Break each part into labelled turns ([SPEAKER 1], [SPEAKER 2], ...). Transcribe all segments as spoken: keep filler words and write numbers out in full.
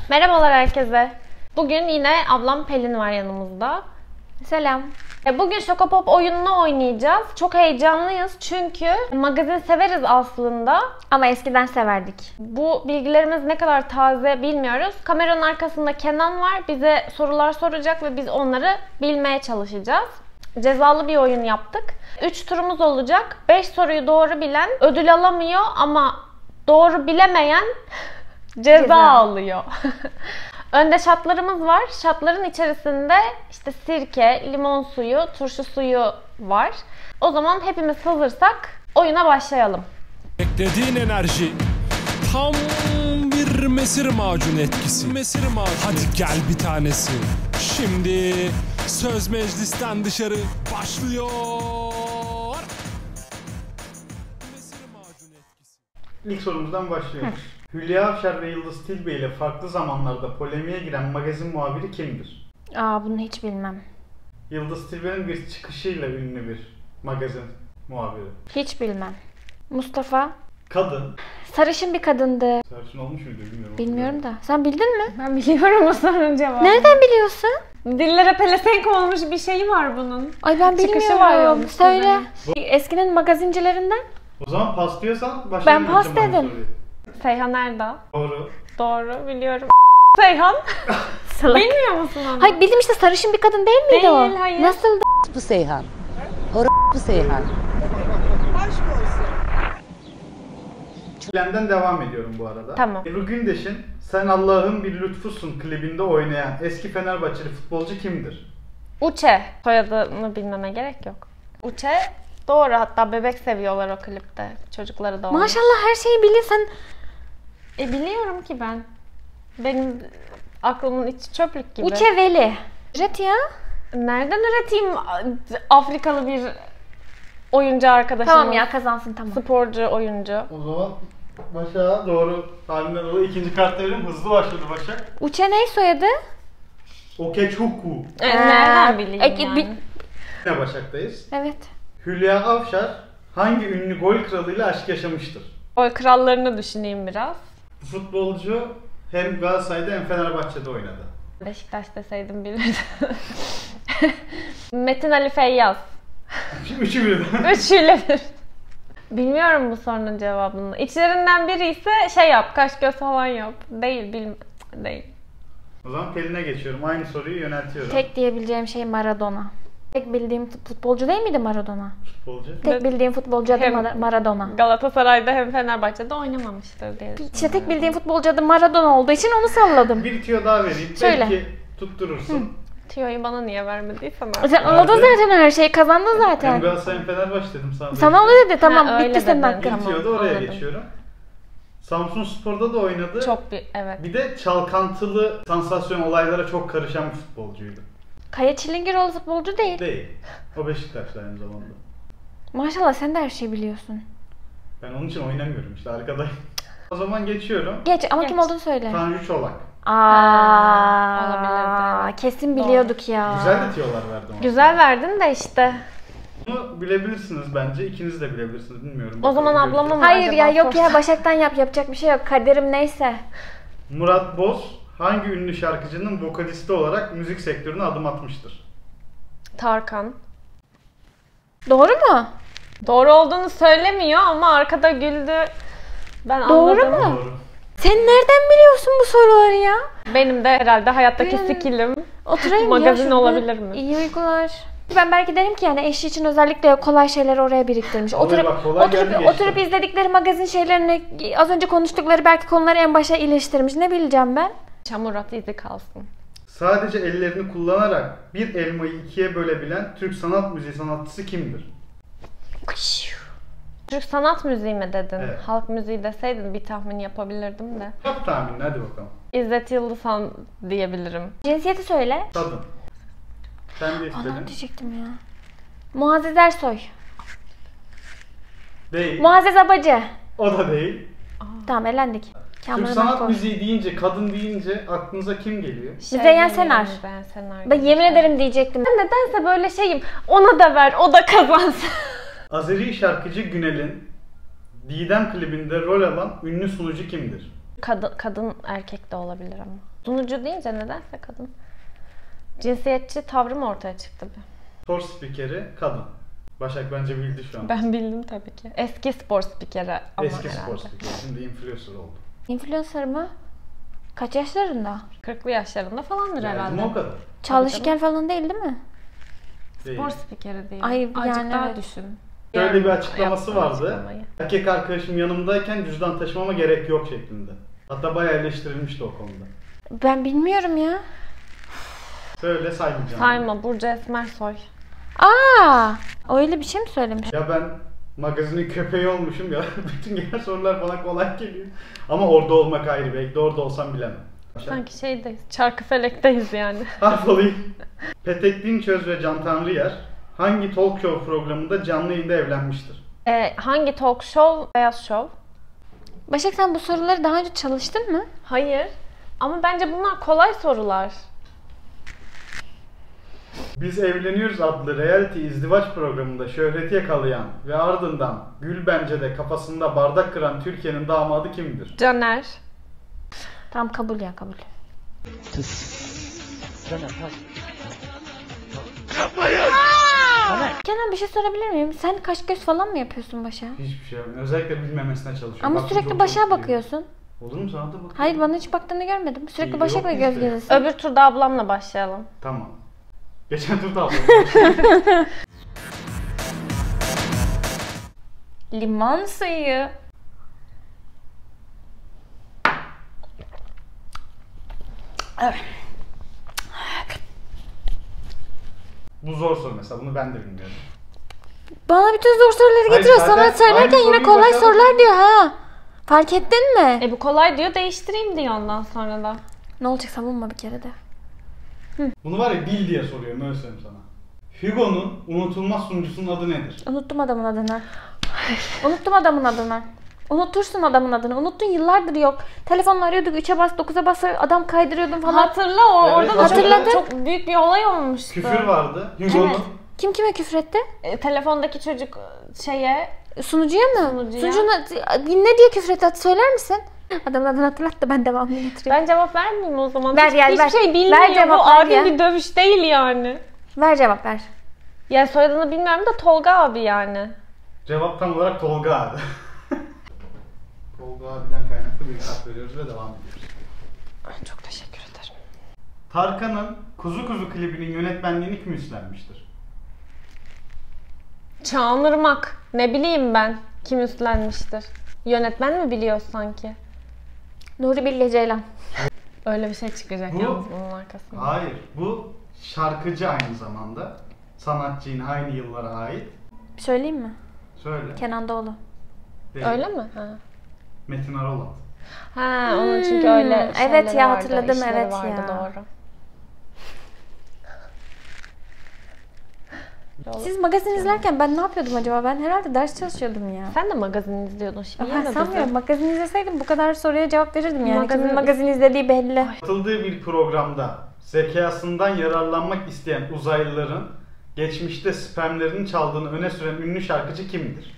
[SPEAKER 1] Merhabalar herkese. Bugün yine ablam Pelin var yanımızda.
[SPEAKER 2] Selam.
[SPEAKER 1] Bugün Şokopop oyununu oynayacağız. Çok heyecanlıyız çünkü magazin severiz aslında.
[SPEAKER 2] Ama eskiden severdik.
[SPEAKER 1] Bu bilgilerimiz ne kadar taze bilmiyoruz. Kameranın arkasında Kenan var. Bize sorular soracak ve biz onları bilmeye çalışacağız. Cezalı bir oyun yaptık. üç turumuz olacak. beş soruyu doğru bilen ödül alamıyor ama doğru bilemeyen ceza, ceza. alıyor. Önde şatlarımız var. Şatların içerisinde işte sirke, limon suyu, turşu suyu var. O zaman hepimiz hazırsak oyuna başlayalım.
[SPEAKER 3] Beklediğin enerji tam bir mesir macun etkisi. Mesir macun. Hadi gel bir tanesi. Şimdi söz meclisten dışarı başlıyor. Mesir macun etkisi.
[SPEAKER 4] İlk sorumuzdan başlıyoruz. Hülya Avşar ve Yıldız Tilbe ile farklı zamanlarda polemiğe giren magazin muhabiri kimdir?
[SPEAKER 2] Aa, bunu hiç bilmem.
[SPEAKER 4] Yıldız Tilbe'nin bir çıkışıyla ünlü bir magazin muhabiri.
[SPEAKER 2] Hiç bilmem. Mustafa.
[SPEAKER 4] Kadın.
[SPEAKER 2] Sarışın bir kadındı.
[SPEAKER 4] Sarışın olmuş muydu bilmiyorum.
[SPEAKER 2] Bilmiyorum da. Sen bildin mi?
[SPEAKER 1] Ben biliyorum o sorunun cevabını.
[SPEAKER 2] Nereden biliyorsun?
[SPEAKER 1] Dillere pelesenk olmuş bir şeyi var bunun.
[SPEAKER 2] Ay ben
[SPEAKER 1] Çıkışı
[SPEAKER 2] bilmiyorum.
[SPEAKER 1] var yolun
[SPEAKER 2] Söyle.
[SPEAKER 4] Bu...
[SPEAKER 2] Eskinin magazincilerinden.
[SPEAKER 4] O zaman pas diyorsan
[SPEAKER 2] Ben
[SPEAKER 4] başlayalım.
[SPEAKER 2] pas dedim.
[SPEAKER 1] Seyhan Erdağ.
[SPEAKER 4] Doğru.
[SPEAKER 1] Doğru biliyorum. Seyhan.
[SPEAKER 2] Salak.
[SPEAKER 1] Bilmiyor musun onu?
[SPEAKER 2] Hayır bildim işte, sarışın bir kadın değil miydi
[SPEAKER 1] Değil,
[SPEAKER 2] o?
[SPEAKER 1] hayır. Hayır.
[SPEAKER 2] Nasıldı?
[SPEAKER 5] Bu Seyhan. Hor bu Seyhan.
[SPEAKER 4] Çilemden devam ediyorum bu arada.
[SPEAKER 1] Tamam.
[SPEAKER 4] Ebru Gündeş'in Sen Allah'ın Bir Lütfusun klibinde oynayan eski Fenerbahçeli futbolcu kimdir?
[SPEAKER 1] Uçe. Soyadını bilmeme gerek yok. Uçe doğru, hatta bebek seviyorlar o klipte. Çocukları da olmuş.
[SPEAKER 2] Maşallah her şeyi bilirsen.
[SPEAKER 1] E biliyorum ki ben. Benim aklımın içi çöplük gibi.
[SPEAKER 2] Uçe Veli. Üret ya.
[SPEAKER 1] Nereden üreteyim Afrikalı bir oyuncu arkadaşım?
[SPEAKER 2] Tamam ya, kazansın tamam.
[SPEAKER 1] Sporcu, oyuncu.
[SPEAKER 4] O zaman Başak'a doğru tahminden dolayı ikinci kartı verelim. Hızlı başladı Başak.
[SPEAKER 2] Uçe ne soyadı?
[SPEAKER 4] Okechukwu.
[SPEAKER 1] E, nereden
[SPEAKER 2] Ee,
[SPEAKER 1] bileyim
[SPEAKER 2] e,
[SPEAKER 1] yani?
[SPEAKER 2] bi-
[SPEAKER 4] Yine Başak'tayız.
[SPEAKER 2] Evet.
[SPEAKER 4] Hülya Avşar hangi ünlü gol kralıyla aşk yaşamıştır?
[SPEAKER 1] O krallarını düşüneyim biraz.
[SPEAKER 4] Bu futbolcu hem Galatasaray'da hem Fenerbahçe'de oynadı.
[SPEAKER 1] Beşiktaş deseydim bilirdim. Metin Ali Feyyaz.
[SPEAKER 4] Üçü birden.
[SPEAKER 1] Üçüyle bir. Bilmiyorum bu sorunun cevabını. İçlerinden biri ise şey yap, kaş göz falan yap. Değil, bilmem. Değil.
[SPEAKER 4] O zaman Pelin'e geçiyorum. Aynı soruyu yöneltiyorum.
[SPEAKER 2] Tek diyebileceğim şey Maradona. Tek bildiğim futbolcu değil miydi Maradona?
[SPEAKER 4] Futbolcu.
[SPEAKER 2] Tek
[SPEAKER 1] Evet.
[SPEAKER 2] bildiğim futbolcu adı
[SPEAKER 1] Hem-
[SPEAKER 2] Mar- Maradona.
[SPEAKER 1] Galatasaray'da hem Fenerbahçe'de oynamamıştır diye düşünüyorum.
[SPEAKER 2] İşte tek bildiğim futbolcu adı Maradona olduğu için onu salladım.
[SPEAKER 4] Bir tüyo daha vereyim.
[SPEAKER 2] Söyle.
[SPEAKER 4] Belki tutturursun.
[SPEAKER 1] Tiyo'yu bana niye vermediysen
[SPEAKER 2] Sen anladın zaten her şeyi, kazandın
[SPEAKER 4] Hem
[SPEAKER 2] zaten.
[SPEAKER 4] Galatasaray hem Fenerbahçe dedim sana.
[SPEAKER 2] Sana onu dedi, tamam
[SPEAKER 1] Ha, öyle
[SPEAKER 2] bitti senin
[SPEAKER 1] dedin.
[SPEAKER 2] hakkın.
[SPEAKER 4] Bir tüyo da oraya
[SPEAKER 1] Anladım.
[SPEAKER 4] geçiyorum. Samsun Spor'da da oynadı.
[SPEAKER 1] Çok bir, evet.
[SPEAKER 4] Bir de çalkantılı sansasyon olaylara çok karışan bir futbolcuydu.
[SPEAKER 2] Kaya Çilingiroğlu futbolcu değil.
[SPEAKER 4] Değil. O Beşiktaş'ta aynı zamanda.
[SPEAKER 2] Maşallah sen de her şeyi biliyorsun.
[SPEAKER 4] Ben onun için oynamıyorum işte arkadayım. O zaman geçiyorum.
[SPEAKER 2] Geç ama
[SPEAKER 1] Geç.
[SPEAKER 2] kim olduğunu söyle.
[SPEAKER 4] Tanju Çolak.
[SPEAKER 2] Aa,
[SPEAKER 1] olabilirdi, evet.
[SPEAKER 2] kesin
[SPEAKER 1] Doğru.
[SPEAKER 2] biliyorduk ya.
[SPEAKER 4] Güzel de tiyolar verdim. ama.
[SPEAKER 1] Güzel verdin de işte.
[SPEAKER 4] Bunu bilebilirsiniz bence. İkiniz de bilebilirsiniz. Bilmiyorum.
[SPEAKER 1] O zaman
[SPEAKER 4] Bakalım,
[SPEAKER 1] ablamın
[SPEAKER 4] göreceğiz.
[SPEAKER 2] Hayır
[SPEAKER 1] Acaba
[SPEAKER 2] ya, yok ya,
[SPEAKER 1] sorsan.
[SPEAKER 2] Başak'tan yap, yapacak bir şey yok. Kaderim neyse.
[SPEAKER 4] Murat Boz hangi ünlü şarkıcının vokalisti olarak müzik sektörüne adım atmıştır?
[SPEAKER 1] Tarkan.
[SPEAKER 2] Doğru mu?
[SPEAKER 1] Doğru olduğunu söylemiyor ama arkada güldü. Ben
[SPEAKER 2] Doğru
[SPEAKER 1] anladım.
[SPEAKER 2] mu?
[SPEAKER 4] Doğru.
[SPEAKER 2] Sen nereden biliyorsun bu soruları ya?
[SPEAKER 1] Benim de herhalde hayattaki
[SPEAKER 2] Hmm.
[SPEAKER 1] skillim
[SPEAKER 2] Oturayım
[SPEAKER 1] magazin
[SPEAKER 2] ya şurada.
[SPEAKER 1] olabilir mi?
[SPEAKER 2] İyi uykular. Ben belki derim ki yani eşi için özellikle kolay şeyleri oraya biriktirmiş.
[SPEAKER 4] Olay
[SPEAKER 2] Oturup
[SPEAKER 4] bak, kolay
[SPEAKER 2] oturup,
[SPEAKER 4] geldi,
[SPEAKER 2] oturup
[SPEAKER 4] geçti.
[SPEAKER 2] izledikleri magazin şeylerini, az önce konuştukları belki konuları en başa iliştirmiş. Ne bileceğim ben?
[SPEAKER 1] Çamur at izi kalsın.
[SPEAKER 4] Sadece ellerini kullanarak bir elmayı ikiye bölebilen Türk sanat müziği sanatçısı kimdir?
[SPEAKER 1] Türk sanat müziği mi dedin?
[SPEAKER 4] Evet.
[SPEAKER 1] Halk müziği deseydin bir tahmin yapabilirdim de.
[SPEAKER 4] Yap tahminini hadi bakalım.
[SPEAKER 1] İzzet Yıldızhan diyebilirim.
[SPEAKER 2] Cinsiyeti söyle.
[SPEAKER 4] Kadın. Sen de istedin.
[SPEAKER 2] Anam diyecektim ya. Muazzez Ersoy.
[SPEAKER 4] Değil.
[SPEAKER 2] Muazzez Abacı.
[SPEAKER 4] O da değil.
[SPEAKER 2] Tamam, elendik.
[SPEAKER 4] Türk
[SPEAKER 2] Kamran
[SPEAKER 4] sanat
[SPEAKER 2] Akkor.
[SPEAKER 4] müziği deyince, kadın deyince aklınıza kim geliyor?
[SPEAKER 2] Müzeyyen Senar.
[SPEAKER 1] Ben Senar.
[SPEAKER 2] Ben yemin ederim diyecektim.
[SPEAKER 1] Ben nedense böyle şeyim. Ona da ver, o da kazansın.
[SPEAKER 4] Azeri şarkıcı Günel'in Didem klibinde rol alan ünlü sunucu kimdir?
[SPEAKER 1] Kadın, kadın erkek de olabilir ama. Sunucu deyince nedense kadın. Cinsiyetçi tavrım ortaya çıktı bir.
[SPEAKER 4] Spor spikeri kadın. Başak bence bildi şu an.
[SPEAKER 1] Ben bildim tabii ki. Eski spor spikeri ama
[SPEAKER 4] Eski
[SPEAKER 1] herhalde.
[SPEAKER 4] spor spikeri. Şimdi influencer oldu.
[SPEAKER 2] Influencer mı? Kaç yaşlarında?
[SPEAKER 1] kırklı yaşlarında falandır
[SPEAKER 4] Geldi
[SPEAKER 1] herhalde.
[SPEAKER 4] mi o kadar?
[SPEAKER 2] Çalışırken falan değil değil mi?
[SPEAKER 4] Değil.
[SPEAKER 1] Spor spikeri değil.
[SPEAKER 2] Ay,
[SPEAKER 1] Azıcık
[SPEAKER 2] yani
[SPEAKER 1] daha
[SPEAKER 2] evet.
[SPEAKER 1] düşün.
[SPEAKER 4] Şöyle bir
[SPEAKER 1] Yani
[SPEAKER 4] açıklaması
[SPEAKER 1] yaptığın
[SPEAKER 4] vardı.
[SPEAKER 1] açıklamayı.
[SPEAKER 4] Erkek arkadaşım yanımdayken cüzdan taşımama gerek yok şeklinde. Hatta bayağı eleştirilmişti o konuda.
[SPEAKER 2] Ben bilmiyorum ya.
[SPEAKER 4] Söyle saymayacağım.
[SPEAKER 1] Sayma, Burcu Esmersoy.
[SPEAKER 2] Aa, öyle bir şey mi söylemiş?
[SPEAKER 4] Ya ben magazinin köpeği olmuşum ya. Bütün gelen sorular bana kolay geliyor. Ama orada olmak ayrı. Belki de orada olsam bilemem.
[SPEAKER 1] Sanki şeydeyiz, Çarkıfelek'teyiz yani.
[SPEAKER 4] Harf alayım. Petek Dinçöz ve Can Tanrıyer hangi talk show programında canlı yayında evlenmiştir?
[SPEAKER 1] Ee, hangi talk show? Beyaz Show.
[SPEAKER 2] Başak, sen bu soruları daha önce çalıştın mı?
[SPEAKER 1] Hayır. Ama bence bunlar kolay sorular.
[SPEAKER 4] Biz Evleniyoruz adlı reality izdivaç programında şöhreti yakalayan ve ardından Gül Bence'de kafasında bardak kıran Türkiye'nin damadı kimdir?
[SPEAKER 1] Caner.
[SPEAKER 2] Tamam, kabul ya, kabul. Kenan, bir şey sorabilir miyim? Sen kaş göz falan mı yapıyorsun Başak'a?
[SPEAKER 4] Hiçbir şey yapmıyorum. Özellikle bilmemesine çalışıyorum.
[SPEAKER 2] Ama
[SPEAKER 4] Baktım
[SPEAKER 2] sürekli
[SPEAKER 4] çok
[SPEAKER 2] Başak'a
[SPEAKER 4] çabuk biliyor.
[SPEAKER 2] bakıyorsun.
[SPEAKER 4] Olur mu, sana da bakıyorum.
[SPEAKER 2] Hayır, bana hiç baktığını görmedim. Sürekli
[SPEAKER 4] İyi,
[SPEAKER 2] Başak'la
[SPEAKER 4] yok
[SPEAKER 2] göz
[SPEAKER 4] işte.
[SPEAKER 2] gezesin.
[SPEAKER 1] Öbür turda ablamla başlayalım.
[SPEAKER 4] Tamam. Geçen turda ablam.
[SPEAKER 2] Limon suyu.
[SPEAKER 4] Bu zor soru mesela. Bunu ben de bilmiyorum.
[SPEAKER 2] Bana bütün zor soruları
[SPEAKER 4] Hayır,
[SPEAKER 2] getiriyor.
[SPEAKER 4] zaten
[SPEAKER 2] Sana söylerken
[SPEAKER 4] aynı
[SPEAKER 2] yine
[SPEAKER 4] soruyu
[SPEAKER 2] kolay
[SPEAKER 4] başa-
[SPEAKER 2] sorular diyor ha. Fark ettin mi?
[SPEAKER 1] E bu kolay diyor, değiştireyim diyor ondan sonra da.
[SPEAKER 2] Ne olacak, savunma bir kere de.
[SPEAKER 4] Bunu var ya bil diye soruyorum. Öyle söyleyeyim sana. Hugo'nun unutulmaz sunucusunun adı nedir?
[SPEAKER 2] Unuttum adamın adını. Unuttum adamın adını. Unutursun adamın adını. Unuttun, yıllardır yok. Telefonla arıyorduk, üçe bas, dokuza bas, adam kaydırıyordun falan.
[SPEAKER 1] Hatırla o
[SPEAKER 4] Evet,
[SPEAKER 1] orada da
[SPEAKER 2] hatırladım.
[SPEAKER 1] çok, çok büyük bir olay olmuştu.
[SPEAKER 4] Küfür vardı. Hugo'nun.
[SPEAKER 2] Evet. Kim kime küfretti?
[SPEAKER 1] E, telefondaki çocuk şeye
[SPEAKER 2] Sunucuya mı?
[SPEAKER 1] Sunucuya.
[SPEAKER 2] Sunucuna ne diye küfretti? Hadi söyler misin? Adamın adını hatırlat da ben devamını getireyim.
[SPEAKER 1] ben cevap vermeyeyim o zaman.
[SPEAKER 2] Ver,
[SPEAKER 1] Hiç,
[SPEAKER 2] gel,
[SPEAKER 1] hiçbir
[SPEAKER 2] ver.
[SPEAKER 1] şey bilmiyor.
[SPEAKER 2] Ver cevap,
[SPEAKER 1] bu
[SPEAKER 2] ver
[SPEAKER 1] adil
[SPEAKER 2] ya.
[SPEAKER 1] bir dövüş değil yani.
[SPEAKER 2] Ver cevap ver.
[SPEAKER 1] Yani soyadını bilmiyorum da Tolga abi yani.
[SPEAKER 4] Cevap tam olarak Tolga abi. Tolga abiden kaynaklı bir hak veriyoruz ve devam ediyoruz.
[SPEAKER 1] Çok teşekkür ederim.
[SPEAKER 4] Tarkan'ın Kuzu Kuzu klibinin yönetmenliğini kim üstlenmiştir?
[SPEAKER 1] Çağınırmak. Ne bileyim ben kim üstlenmiştir. Yönetmen mi biliyor sanki?
[SPEAKER 2] Nuri Bilge Ceylan.
[SPEAKER 1] Öyle bir şey çıkacak
[SPEAKER 4] Bu-
[SPEAKER 1] yalnız bunun arkasında.
[SPEAKER 4] Hayır. Bu şarkıcı aynı zamanda. Sanatçı yine aynı yıllara ait.
[SPEAKER 2] Söyleyeyim mi?
[SPEAKER 4] Söyle.
[SPEAKER 2] Kenan Doğulu.
[SPEAKER 4] Değil.
[SPEAKER 1] Öyle mi? Ha.
[SPEAKER 4] Metin Arolat.
[SPEAKER 1] Ha, onun çünkü öyle
[SPEAKER 2] Hmm,
[SPEAKER 1] şeyleri
[SPEAKER 2] evet ya,
[SPEAKER 1] vardı,
[SPEAKER 2] hatırladım,
[SPEAKER 1] işleri
[SPEAKER 2] evet
[SPEAKER 1] vardı,
[SPEAKER 2] ya.
[SPEAKER 1] Doğru.
[SPEAKER 2] Siz magazin izlerken ben ne yapıyordum acaba? Ben herhalde ders çalışıyordum ya.
[SPEAKER 1] Sen de magazin izliyordun şimdi.
[SPEAKER 2] Ben sanmıyorum. Magazin izleseydim bu kadar soruya cevap verirdim yani.
[SPEAKER 1] Magazin-
[SPEAKER 2] Kimin magazin izlediği belli.
[SPEAKER 4] Katıldığı bir programda zekasından yararlanmak isteyen uzaylıların geçmişte spermlerini çaldığını öne süren ünlü şarkıcı kimdir?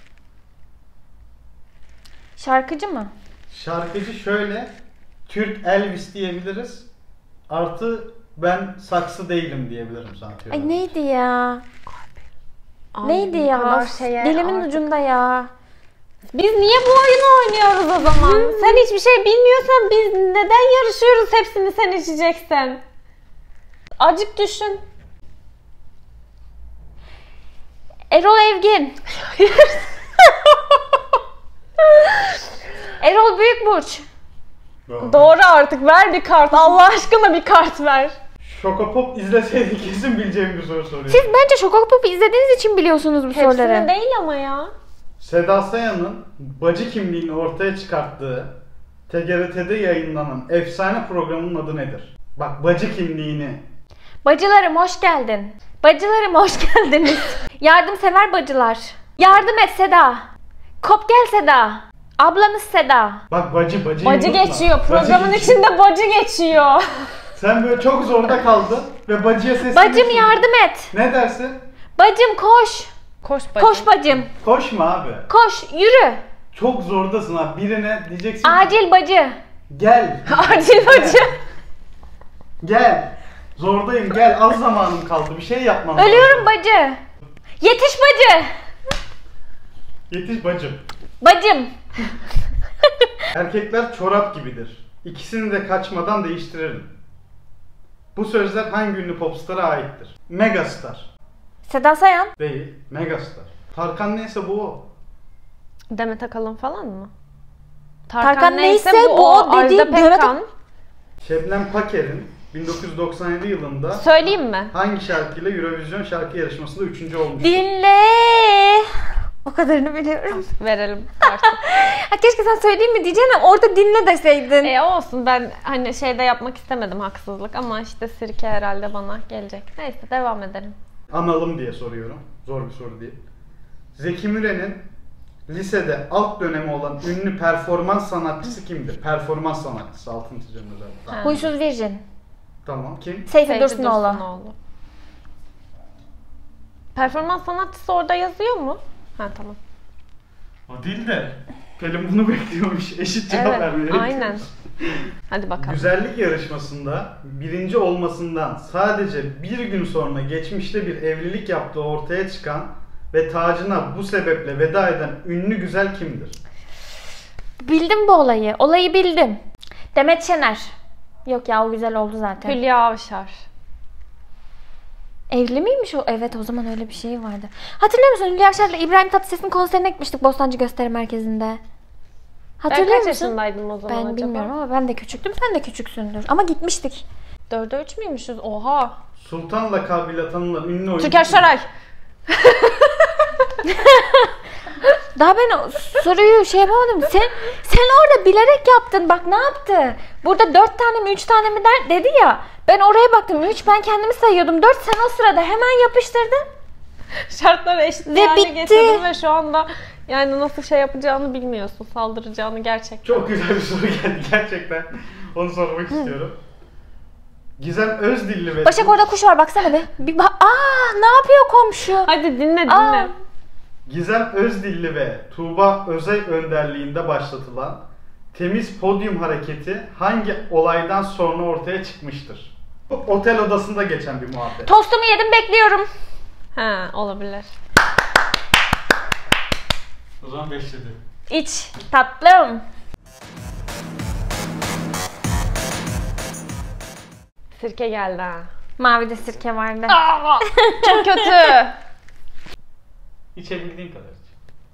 [SPEAKER 2] Şarkıcı mı?
[SPEAKER 4] Şarkıcı şöyle, Türk Elvis diyebiliriz. Artı ben saksı değilim diyebilirim sana.
[SPEAKER 2] Ay neydi ya?
[SPEAKER 1] Abi,
[SPEAKER 2] Neydi
[SPEAKER 1] bu
[SPEAKER 2] ya?
[SPEAKER 1] kadar şeye
[SPEAKER 2] Dilimin
[SPEAKER 1] artık-
[SPEAKER 2] ucunda ya.
[SPEAKER 1] Biz niye bu oyunu oynuyoruz o zaman? Sen hiçbir şey bilmiyorsan biz neden yarışıyoruz hepsini sen içeceksen? Acık düşün.
[SPEAKER 2] Erol Evgin. Erol Büyükburç.
[SPEAKER 4] Doğru.
[SPEAKER 1] Doğru artık, ver bir kart. Allah aşkına bir kart ver.
[SPEAKER 4] Şokopop izleseydi kesin bileceğim bir soru soruyor.
[SPEAKER 2] Siz bence Şokopop'u izlediğiniz için biliyorsunuz bu soruları.
[SPEAKER 1] Hepsini değil ama ya.
[SPEAKER 4] Seda Sayan'ın bacı kimliğini ortaya çıkarttığı T G R T'de yayınlanan efsane programının adı nedir? Bak, bacı kimliğini.
[SPEAKER 2] Bacılarım hoş geldin. Bacılarım hoş geldiniz. Yardımsever bacılar. Yardım et Seda. Kop gel Seda. Ablanız Seda.
[SPEAKER 4] Bak, bacı bacı.
[SPEAKER 1] Bacı
[SPEAKER 4] unutma.
[SPEAKER 1] geçiyor.
[SPEAKER 4] Bacı
[SPEAKER 1] Programın
[SPEAKER 4] geçiyor.
[SPEAKER 1] içinde bacı geçiyor.
[SPEAKER 4] Sen böyle çok zorda kaldın ve bacıya sesleniyorsun.
[SPEAKER 2] Bacım yardım et.
[SPEAKER 4] Ne dersin?
[SPEAKER 2] Bacım koş.
[SPEAKER 1] Koş bacı.
[SPEAKER 2] Koş bacım.
[SPEAKER 4] Koşma abi.
[SPEAKER 2] Koş yürü.
[SPEAKER 4] Çok zordasın ha. Birine diyeceksin ki,
[SPEAKER 2] Acil bacı.
[SPEAKER 4] gel.
[SPEAKER 1] Acil bacı.
[SPEAKER 4] Gel. Zordayım gel. Az zamanım kaldı. Bir şey yapmam lazım.
[SPEAKER 2] Ölüyorum bacı. Yetiş bacı.
[SPEAKER 4] Yetiş bacım.
[SPEAKER 2] Bacım.
[SPEAKER 4] Erkekler çorap gibidir. İkisini de kaçmadan değiştiririm. Bu sözler hangi ünlü popstara aittir? Megastar.
[SPEAKER 2] Seda Sayan.
[SPEAKER 4] Değil. Megastar. Tarkan neyse bu o.
[SPEAKER 1] Demet Akalın falan mı?
[SPEAKER 2] Tarkan neyse bu o dedi.
[SPEAKER 1] Ajda Pekkan.
[SPEAKER 4] Şebnem Paker'in bin dokuz yüz doksan yedi yılında
[SPEAKER 1] Söyleyeyim mi?
[SPEAKER 4] hangi şarkıyla Eurovision şarkı yarışmasında üçüncü olmuştur?
[SPEAKER 2] Dinle. O kadarını biliyorum.
[SPEAKER 1] Verelim artık.
[SPEAKER 2] Ha, keşke sen söyleyeyim mi diyeceğim ama orada dinle deseydin.
[SPEAKER 1] E olsun, ben hani şeyde yapmak istemedim haksızlık ama işte sirke herhalde bana gelecek. Neyse devam edelim.
[SPEAKER 4] Analım diye soruyorum. Zor bir soru değil. Zeki Müren'in lisede alt dönemi olan ünlü performans sanatçısı kimdir? Performans sanatçısı, altın çiziyorum özellikle.
[SPEAKER 1] Ha.
[SPEAKER 2] Huysuz Virgin.
[SPEAKER 4] Tamam, kim?
[SPEAKER 2] Seyfi,
[SPEAKER 1] Seyfi
[SPEAKER 2] Dursunoğlu.
[SPEAKER 1] Dursunoğlu. Performans sanatçısı orada yazıyor mu? Ha tamam.
[SPEAKER 4] O değil de Pelin bunu bekliyormuş. Eşit cevap
[SPEAKER 1] Evet,
[SPEAKER 4] vermeyi
[SPEAKER 1] aynen. Hadi bakalım.
[SPEAKER 4] Güzellik yarışmasında birinci olmasından sadece bir gün sonra geçmişte bir evlilik yaptığı ortaya çıkan ve tacına bu sebeple veda eden ünlü güzel kimdir?
[SPEAKER 2] Bildim bu olayı. Olayı bildim. Demet Şener. Yok ya, o güzel oldu zaten.
[SPEAKER 1] Hülya Avşar.
[SPEAKER 2] Evli miymiş o? Evet, o zaman öyle bir şey vardı. Hatırlıyor musun? Hülya Avşar'la İbrahim Tatlıses'in konserine gitmiştik Bostancı Gösteri Merkezi'nde. Hatırlıyor
[SPEAKER 1] Ben kaç
[SPEAKER 2] musun?
[SPEAKER 1] yaşındaydım o zaman
[SPEAKER 2] Ben
[SPEAKER 1] acaba?
[SPEAKER 2] bilmiyorum ama ben de küçüktüm. Sen de küçüksündür. Ama gitmiştik.
[SPEAKER 1] Dörde üç müymüşüz? Oha.
[SPEAKER 4] Sultan lakabıyla tanınan ünlü oyuncu
[SPEAKER 1] Türker
[SPEAKER 4] kimdir?
[SPEAKER 1] Şoray.
[SPEAKER 2] Daha ben o soruyu şey yapamadım. Sen sen orada bilerek yaptın. Bak ne yaptı? Burada dört tane mi üç tane mi der, dedi ya. Ben oraya baktım. Üç, ben kendimi sayıyordum. Dört, sen o sırada hemen yapıştırdın.
[SPEAKER 1] Şartları eşit
[SPEAKER 2] Ve
[SPEAKER 1] hale
[SPEAKER 2] bitti.
[SPEAKER 1] getirdin ve şu anda yani nasıl şey yapacağını bilmiyorsun. Saldıracağını gerçekten.
[SPEAKER 4] Çok güzel bir soru geldi gerçekten. Onu sormak istiyorum. Gizem Özdilli ve
[SPEAKER 2] Başak, orada kuş var, baksana be. Bir bak. Aa, ne yapıyor komşu?
[SPEAKER 1] Hadi dinle dinle.
[SPEAKER 2] Aa.
[SPEAKER 4] Gizem Özdilli ve Tuğba Özay önderliğinde başlatılan Temiz Podyum Hareketi hangi olaydan sonra ortaya çıkmıştır? Bu otel odasında geçen bir muhabbet.
[SPEAKER 2] Tostumu yedim, bekliyorum.
[SPEAKER 1] Ha, olabilir.
[SPEAKER 4] O zaman beşledi.
[SPEAKER 2] İç tatlım.
[SPEAKER 1] Sirke geldi ha.
[SPEAKER 2] Mavide sirke vardı.
[SPEAKER 1] Aa, çok kötü.
[SPEAKER 4] İçebildiğin kadar iç.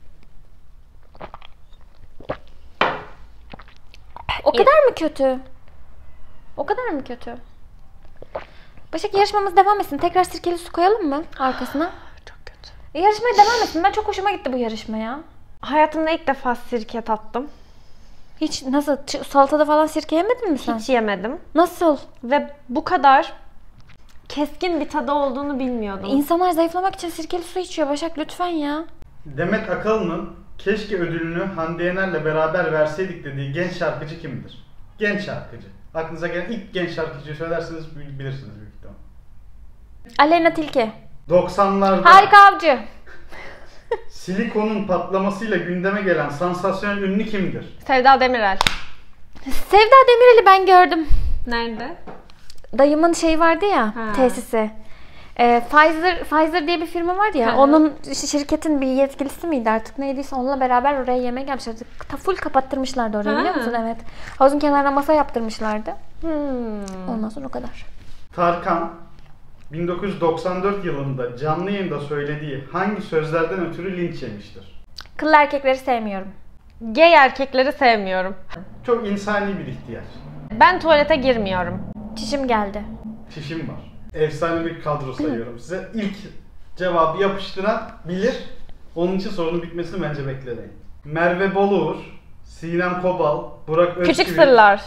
[SPEAKER 2] O kadar mı kötü? O kadar mı kötü? Başak, yarışmamız devam etsin. Tekrar sirkeli su koyalım mı arkasına?
[SPEAKER 1] Çok kötü.
[SPEAKER 2] Yarışmaya devam etsin. Ben çok hoşuma gitti bu yarışma ya.
[SPEAKER 1] Hayatımda ilk defa sirke tattım.
[SPEAKER 2] Hiç nasıl? Ç- salatada falan sirke yemedin mi sen?
[SPEAKER 1] Hiç yemedim.
[SPEAKER 2] Nasıl?
[SPEAKER 1] Ve bu kadar keskin bir tadı olduğunu bilmiyordum.
[SPEAKER 2] İnsanlar zayıflamak için sirkeli su içiyor Başak, lütfen ya.
[SPEAKER 4] Demet Akalın'ın keşke ödülünü Hande Yener'le beraber verseydik dediği genç şarkıcı kimdir? Genç şarkıcı. Aklınıza gelen ilk genç şarkıcıyı söylerseniz bilirsiniz büyük ihtimal.
[SPEAKER 2] Aleyna Tilki.
[SPEAKER 4] doksanlarda
[SPEAKER 2] Harika Avcı.
[SPEAKER 4] silikonun patlamasıyla gündeme gelen sansasyonel ünlü kimdir?
[SPEAKER 1] Sevda Demirel.
[SPEAKER 2] Sevda Demirel'i ben gördüm.
[SPEAKER 1] Nerede?
[SPEAKER 2] Dayımın şeyi vardı ya,
[SPEAKER 1] Ha.
[SPEAKER 2] tesisi. Ee, Pfizer Pfizer diye bir firma var ya,
[SPEAKER 1] Hı hı.
[SPEAKER 2] onun şirketin bir yetkilisi miydi artık neydiyse, onunla beraber oraya yemeğe gelmişlerdi. Ta full kapattırmışlardı orayı,
[SPEAKER 1] Ha.
[SPEAKER 2] biliyor musun? Evet. Havuzun kenarına masa yaptırmışlardı.
[SPEAKER 1] Hmm.
[SPEAKER 2] Ondan sonra o kadar.
[SPEAKER 4] Tarkan bin dokuz yüz doksan dört yılında canlı yayında söylediği hangi sözlerden ötürü linç yemiştir?
[SPEAKER 2] Kıllı erkekleri sevmiyorum.
[SPEAKER 1] Gay erkekleri sevmiyorum.
[SPEAKER 4] Çok insani bir ihtiyaç.
[SPEAKER 1] Ben tuvalete girmiyorum.
[SPEAKER 2] Çişim geldi.
[SPEAKER 4] Çişim var. Efsane bir kadro sayıyorum size. İlk cevabı yapıştıran bilir. Onun için sorunun bitmesini bence beklemeyin. Merve Boluğur, Sinem Kobal, Burak Özçivit.
[SPEAKER 1] Küçük sırlar.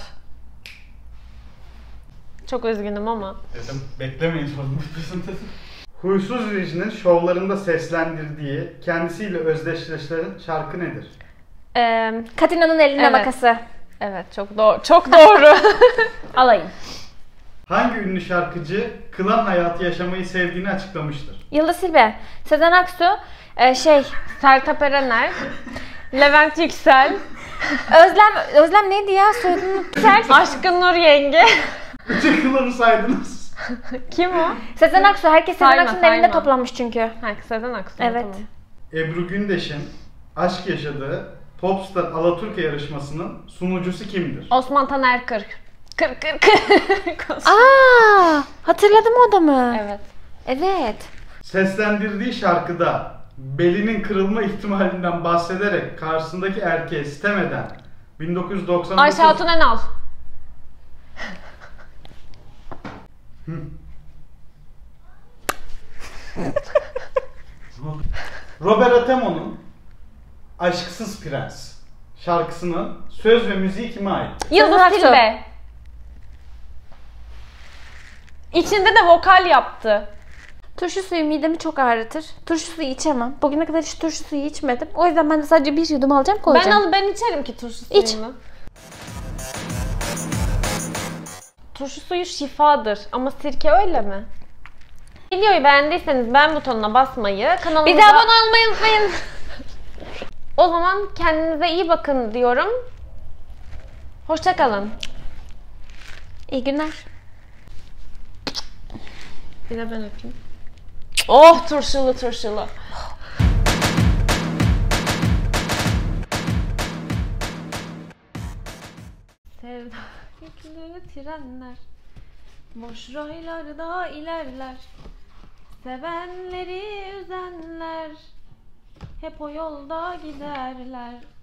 [SPEAKER 1] Çok üzgünüm ama.
[SPEAKER 4] Dedim beklemeyin sorunun bitmesini dedim. Huysuz Virgin'in şovlarında seslendirdiği, kendisiyle özdeşleştiren şarkı nedir?
[SPEAKER 1] Ee,
[SPEAKER 2] Katina'nın elinde
[SPEAKER 1] Evet.
[SPEAKER 2] makası.
[SPEAKER 1] evet çok doğru. Çok doğru.
[SPEAKER 2] Alayım.
[SPEAKER 4] Hangi ünlü şarkıcı klan hayatı yaşamayı sevdiğini açıklamıştır?
[SPEAKER 2] Yıldız Silbe, Sezen Aksu, e, şey,
[SPEAKER 1] Sertab Erener. Levent Yüksel.
[SPEAKER 2] Özlem, Özlem neydi ya? Soyadını unuttum.
[SPEAKER 1] Aşkın Nur Yenge.
[SPEAKER 4] Bütün kılları saydınız.
[SPEAKER 1] Kim o?
[SPEAKER 2] Sezen Aksu. Herkes Sezen
[SPEAKER 1] Sayma,
[SPEAKER 2] Aksu'nun
[SPEAKER 1] sayma.
[SPEAKER 2] evinde toplanmış çünkü.
[SPEAKER 1] Ha, Sezen Aksu.
[SPEAKER 2] Evet.
[SPEAKER 1] Tamam.
[SPEAKER 4] Ebru Gündeş'in aşk yaşadığı Popstar Alaturka yarışmasının sunucusu kimdir?
[SPEAKER 1] Osman Taner Kır. Kır kır kır.
[SPEAKER 2] Aa, hatırladım o adamı.
[SPEAKER 1] Evet.
[SPEAKER 2] Evet.
[SPEAKER 4] Seslendirdiği şarkıda belinin kırılma ihtimalinden bahsederek karşısındaki erkeğe sitem eden bin dokuz yüz doksan dokuz...
[SPEAKER 1] Ayşe Hatun Enal.
[SPEAKER 4] Robert Atemo'nun Aşksız Prens şarkısının söz ve müziği kime ait?
[SPEAKER 1] Yıldız
[SPEAKER 2] Aksu.
[SPEAKER 1] Tilbe. İçinde de vokal yaptı.
[SPEAKER 2] Turşu suyu midemi çok ağrıtır. Turşu suyu içemem. Bugüne kadar hiç turşu suyu içmedim. O yüzden ben de sadece bir yudum alacağım,
[SPEAKER 1] Ben
[SPEAKER 2] koyacağım.
[SPEAKER 1] al ben içerim ki turşu
[SPEAKER 2] İç.
[SPEAKER 1] suyunu. Turşu suyu şifadır ama sirke öyle mi? Videoyu beğendiyseniz beğen butonuna basmayı, kanalımıza
[SPEAKER 2] Bize abone olmayı unutmayın.
[SPEAKER 1] O zaman kendinize iyi bakın diyorum. Hoşça kalın.
[SPEAKER 2] İyi günler.
[SPEAKER 1] Bir de ben öpeyim. Oh, turşulu turşulu. Sevda yüklü trenler boş raylarda ilerler. Sevenleri üzenler hep o yolda giderler.